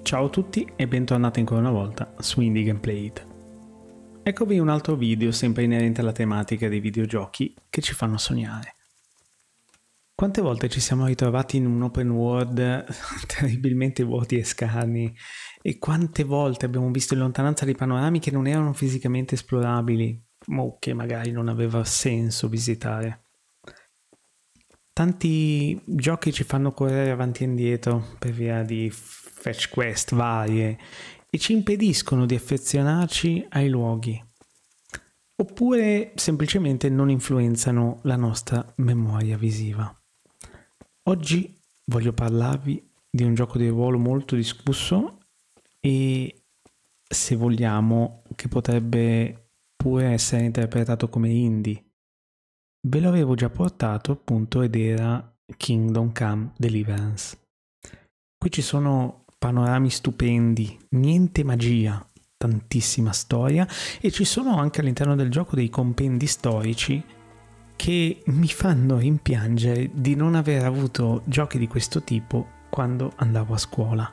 Ciao a tutti e bentornati ancora una volta su Indie Gameplayed. Eccovi un altro video sempre inerente alla tematica dei videogiochi che ci fanno sognare. Quante volte ci siamo ritrovati in un open world terribilmente vuoti e scarni e quante volte abbiamo visto in lontananza dei panorami che non erano fisicamente esplorabili o che magari non aveva senso visitare. Tanti giochi ci fanno correre avanti e indietro per via di fetch quest varie e ci impediscono di affezionarci ai luoghi, oppure semplicemente non influenzano la nostra memoria visiva. Oggi voglio parlarvi di un gioco di ruolo molto discusso e, se vogliamo, che potrebbe pure essere interpretato come indie. Ve l'avevo già portato appunto ed era Kingdom Come Deliverance. Qui ci sono panorami stupendi, niente magia, tantissima storia e ci sono anche all'interno del gioco dei compendi storici che mi fanno rimpiangere di non aver avuto giochi di questo tipo quando andavo a scuola.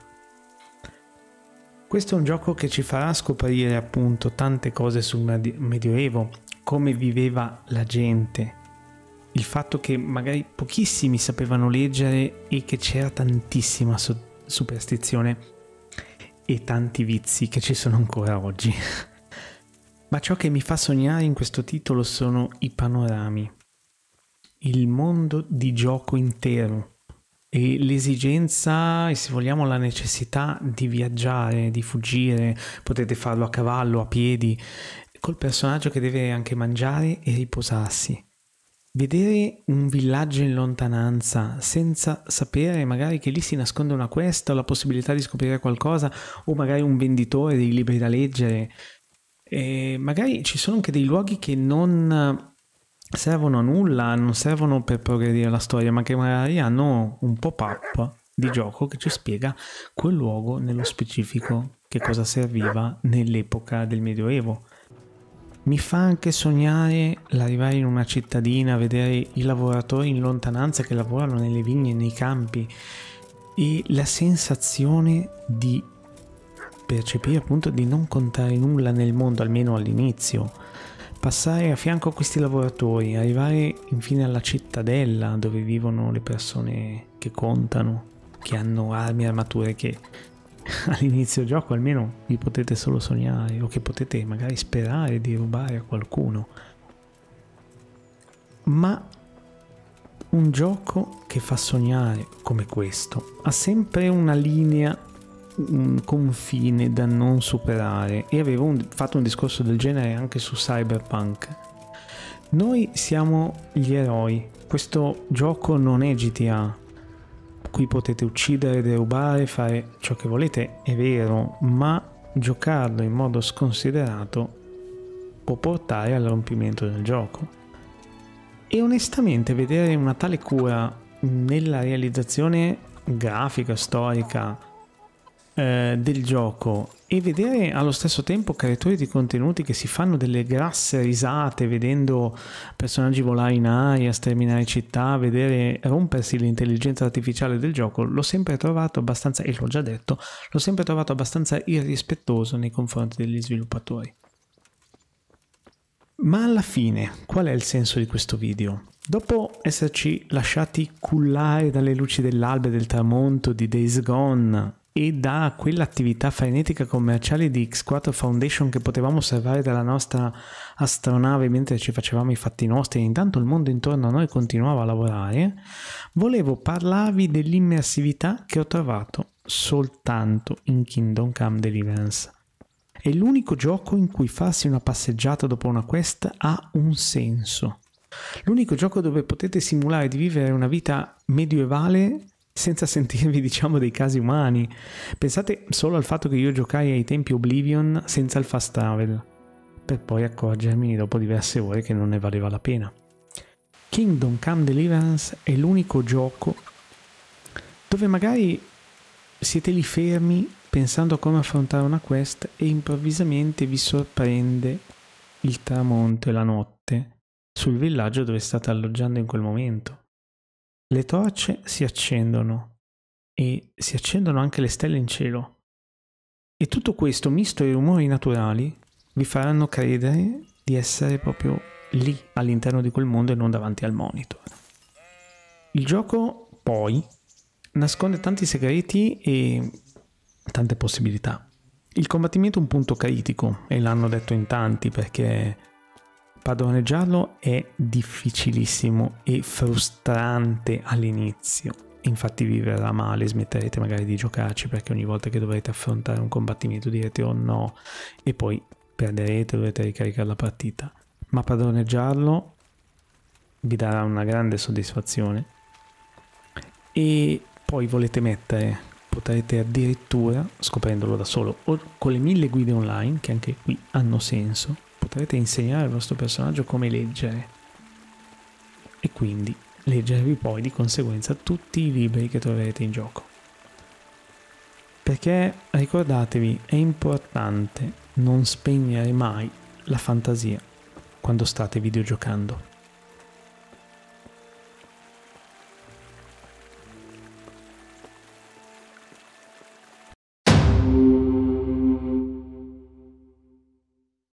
Questo è un gioco che ci farà scoprire appunto tante cose sul Medioevo, come viveva la gente, il fatto che magari pochissimi sapevano leggere e che c'era tantissima superstizione e tanti vizi che ci sono ancora oggi. Ma ciò che mi fa sognare in questo titolo sono i panorami, il mondo di gioco intero e l'esigenza, e se vogliamo la necessità di viaggiare, di fuggire. Potete farlo a cavallo, a piedi, col personaggio che deve anche mangiare e riposarsi. Vedere un villaggio in lontananza senza sapere magari che lì si nasconde una quest o la possibilità di scoprire qualcosa, o magari un venditore dei libri da leggere, e magari ci sono anche dei luoghi che non servono a nulla, non servono per progredire la storia, ma che magari hanno un pop-up di gioco che ci spiega quel luogo nello specifico, che cosa serviva nell'epoca del Medioevo. Mi fa anche sognare l'arrivare in una cittadina, vedere i lavoratori in lontananza che lavorano nelle vigne e nei campi e la sensazione di percepire appunto di non contare nulla nel mondo, almeno all'inizio. Passare a fianco a questi lavoratori, arrivare infine alla cittadella dove vivono le persone che contano, che hanno armi e armature che all'inizio gioco almeno vi potete solo sognare, o che potete magari sperare di rubare a qualcuno. Ma un gioco che fa sognare come questo ha sempre una linea, un confine da non superare, e avevo fatto un discorso del genere anche su Cyberpunk. Noi siamo gli eroi, questo gioco non è GTA. Qui potete uccidere, derubare, fare ciò che volete, è vero, ma giocarlo in modo sconsiderato può portare al rompimento del gioco. E onestamente vedere una tale cura nella realizzazione grafica, storica del gioco, e vedere allo stesso tempo creatori di contenuti che si fanno delle grasse risate vedendo personaggi volare in aria, sterminare città, vedere rompersi l'intelligenza artificiale del gioco, l'ho sempre trovato abbastanza, e l'ho già detto, l'ho sempre trovato abbastanza irrispettoso nei confronti degli sviluppatori. Ma alla fine, qual è il senso di questo video? Dopo esserci lasciati cullare dalle luci dell'alba e del tramonto di Days Gone e da quell'attività frenetica commerciale di X4 Foundation che potevamo osservare dalla nostra astronave mentre ci facevamo i fatti nostri e intanto il mondo intorno a noi continuava a lavorare, volevo parlarvi dell'immersività che ho trovato soltanto in Kingdom Come Deliverance. È l'unico gioco in cui farsi una passeggiata dopo una quest ha un senso. L'unico gioco dove potete simulare di vivere una vita medievale senza sentirvi, diciamo, dei casi umani. Pensate solo al fatto che io giocai ai tempi Oblivion senza il fast travel, per poi accorgermi dopo diverse ore che non ne valeva la pena. Kingdom Come Deliverance è l'unico gioco dove magari siete lì fermi pensando a come affrontare una quest e improvvisamente vi sorprende il tramonto e la notte sul villaggio dove state alloggiando in quel momento. Le torce si accendono e si accendono anche le stelle in cielo. E tutto questo, misto ai rumori naturali, vi faranno credere di essere proprio lì, all'interno di quel mondo e non davanti al monitor. Il gioco, poi, nasconde tanti segreti e tante possibilità. Il combattimento è un punto critico, e l'hanno detto in tanti, perché padroneggiarlo è difficilissimo e frustrante all'inizio. Infatti vi verrà male, smetterete magari di giocarci perché ogni volta che dovrete affrontare un combattimento direte oh no, e poi perderete, dovrete ricaricare la partita. Ma padroneggiarlo vi darà una grande soddisfazione. E poi potrete addirittura, scoprendolo da solo o con le 1000 guide online, che anche qui hanno senso, potrete insegnare al vostro personaggio come leggere e quindi leggervi poi di conseguenza tutti i libri che troverete in gioco. Perché ricordatevi, è importante non spegnere mai la fantasia quando state videogiocando.